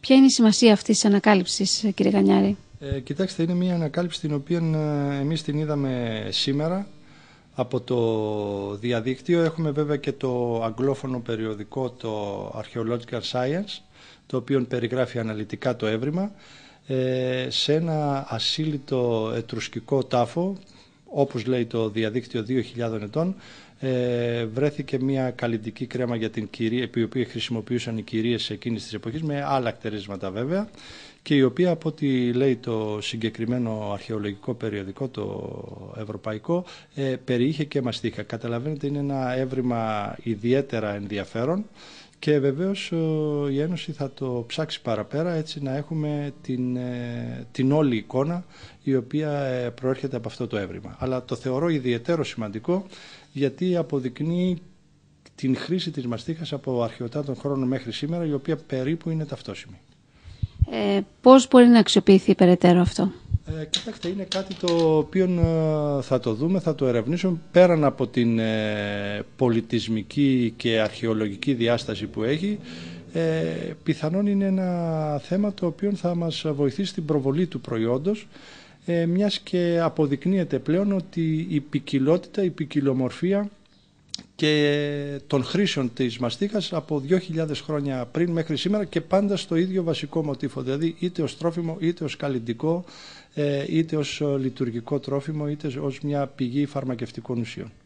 Ποια είναι η σημασία αυτής της ανακάλυψης, κύριε Γανιάρη? Κοιτάξτε, είναι μια ανακάλυψη την οποία εμείς την είδαμε σήμερα από το διαδίκτυο. Έχουμε βέβαια και το αγγλόφωνο περιοδικό, το Archaeological Science, το οποίο περιγράφει αναλυτικά το έβριμα σε ένα ασύλλητο ετρουσκικό τάφο, όπως λέει το διαδίκτυο, 2.000 ετών. Βρέθηκε μια καλλιτική κρέμα για την κυρία, η οποία χρησιμοποιούσαν οι κυρίες εκείνης της εποχής, με άλλα κτερίσματα βέβαια, και η οποία, από ό,τι λέει το συγκεκριμένο αρχαιολογικό περιοδικό, το ευρωπαϊκό, περιείχε και μαστίχα. Καταλαβαίνετε, είναι ένα έβριμα ιδιαίτερα ενδιαφέρον και βεβαίως η Ένωση θα το ψάξει παραπέρα, έτσι να έχουμε την όλη εικόνα η οποία προέρχεται από αυτό το έβριμα. Αλλά το θεωρώ ιδιαίτερο σημαντικό, γιατί αποδεικνύει την χρήση της μαστίχας από αρχαιοτάτων χρόνων μέχρι σήμερα, η οποία περίπου είναι ταυτόσιμη. Πώς μπορεί να αξιοποιηθεί περαιτέρω αυτό? Κοιτάξτε, είναι κάτι το οποίο θα το δούμε, θα το ερευνήσουμε, πέραν από την πολιτισμική και αρχαιολογική διάσταση που έχει. Πιθανόν είναι ένα θέμα το οποίο θα μας βοηθήσει στην προβολή του προϊόντος, μιας και αποδεικνύεται πλέον ότι η ποικιλότητα, η ποικιλομορφία και των χρήσεων της μαστίχας από 2.000 χρόνια πριν μέχρι σήμερα, και πάντα στο ίδιο βασικό μοτίφο, δηλαδή είτε ως τρόφιμο, είτε ως καλλυντικό, είτε ως λειτουργικό τρόφιμο, είτε ως μια πηγή φαρμακευτικών ουσιών.